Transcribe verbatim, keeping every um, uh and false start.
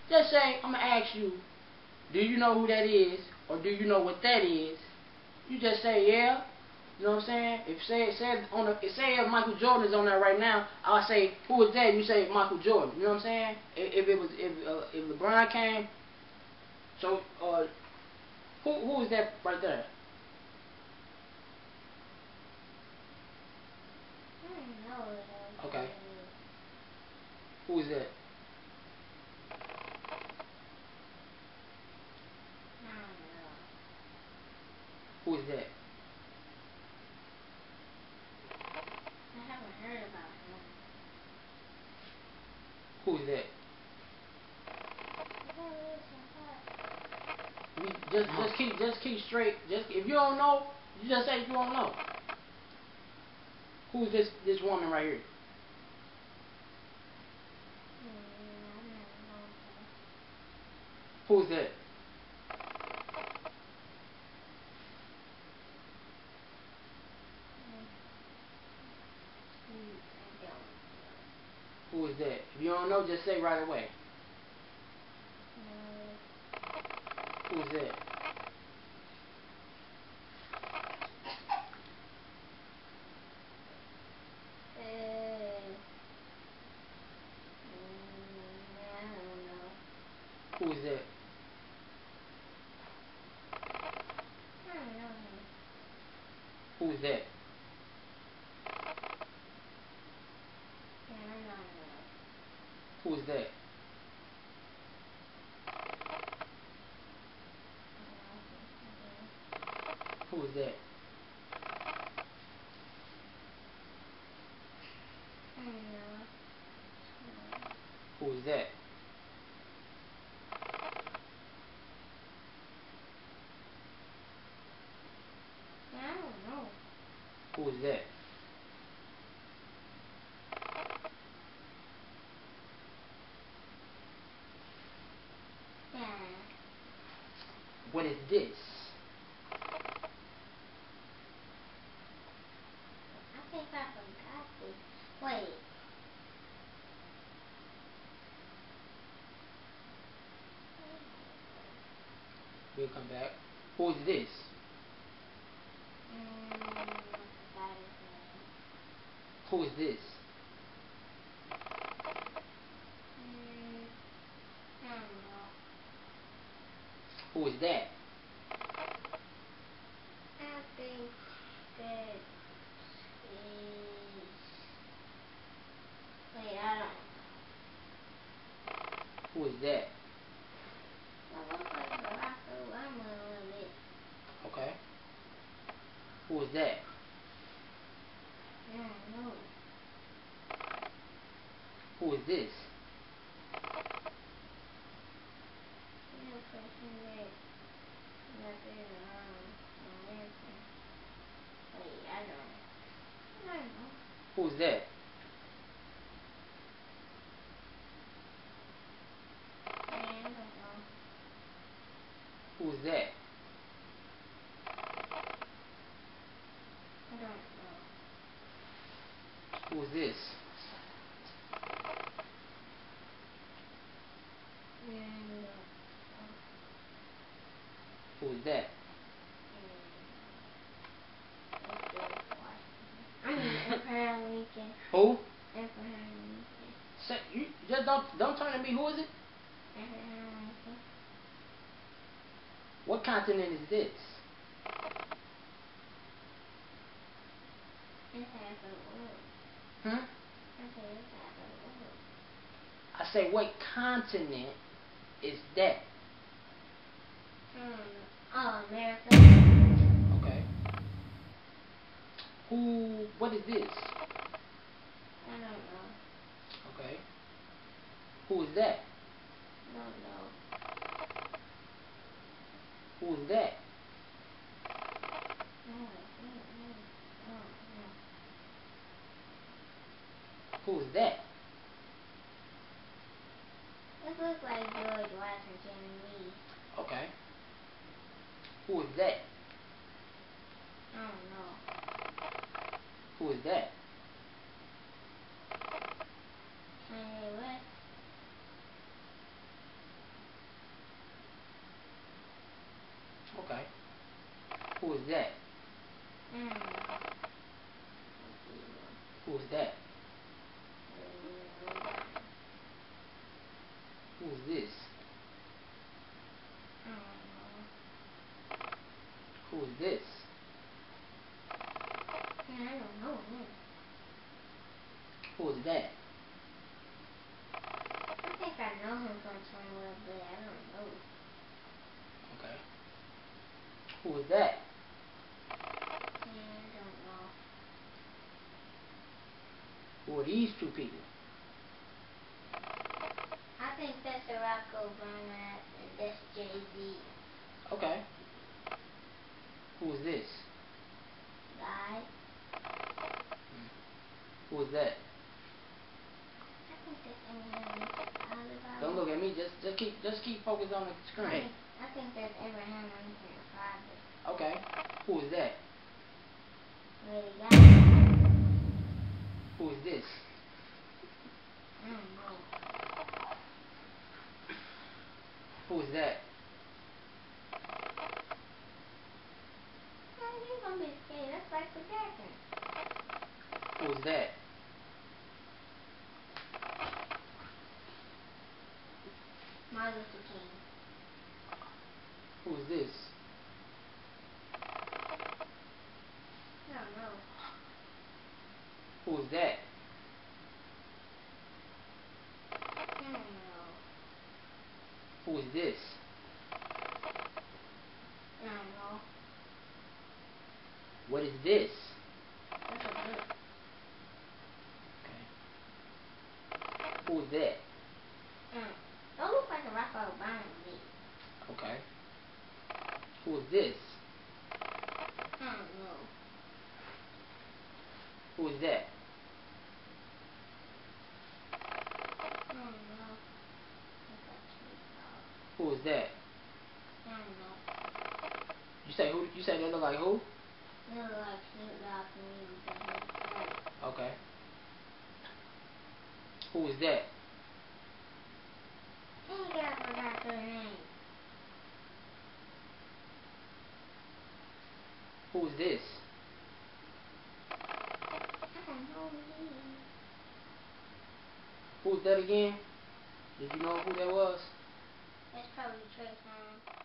Just say, I'm going to ask you, do you know who that is? Or do you know what that is? You just say, yeah. You know what I'm saying? If say say on the if say if Michael Jordan is on there right now, I'll say, who is that? You say Michael Jordan. You know what I'm saying? If, if it was if uh, if LeBron came, so uh, who who is that right there? I don't know. Okay. Who is that? I don't know. Who is that? I haven't heard about him. Who is that? We just just keep just keep straight. Just if you don't know, you just say you don't know. Who's this this woman right here? Who's that? Who is that? If you don't know, just say right away. Who is that? Who is that? Who is that? Who is that? Who is that? Who is that? I don't know. Who is that? Yeah. What is this? I think I forgot this. Wait. We'll come back. Who is this? Mm, I forgot his name. Who is this? Mm, I don't know. Who is that? I think that is. Wait, I don't know. Who is that? That looks like Barack Obama a little bit. Okay. Who is that? I don't know. Who is this? You know, person that that is um American. Wait, I don't know. I don't know. Who is that? I don't know. Who is that? I don't know. Who is this? And, uh, Who is that? I mean, Abraham Lincoln. Who? Abraham Lincoln. Say, you just don't don't turn to me. Who is it? Abraham Lincoln. What continent is this? It's half of the world. Hmm? I said it's half of the world. I say, what continent is that? Hmm. Oh, America. Okay. Who? What is this? I don't know. Okay. Who is that? I don't know. Who is that? I don't know. I don't know. Who is that? This looks like George Washington to me. Okay. Who is that? I don't know. Who is that? Kanye West. Who is that? Mm. Who is that? Who is this? Mm. Who is this? Yeah, I don't know him. Who is that? I think I know him from somewhere, but I don't know. Okay. Who is that? Yeah, I don't know. Who are these two people? I think that's Barack Obama and that's Jay-Z. Okay. Who is this? Guy. Who is that? I think that's Eminem. Alibaba. Don't look at me. Just, just keep, just keep focused on the I screen. think, I think that's Abraham Lincoln's father. Okay. Who is that? Lady Gaga. Who is this? I don't know. Who is that? How you gonna be scared? That's Michael Jackson. Who is that? Martin Luther King. Who is this? I don't know. Who is that? I don't know. Who is this? I don't know. What is this? That's a book. Okay. Who is that? Mm. Don't look like a Barack Obama to me. Okay. Who is this? I don't know. Who is that? I don't know. That's like Snoop Dogg. Who is that? I don't know. You say who? You say they look like who? They look like Snoop Dogg to me because they're straight. Okay. Who is that? I think I forgot their name. Who is this? I don't know him. Who is that again? Did you know who that was? That's probably Trey Songz.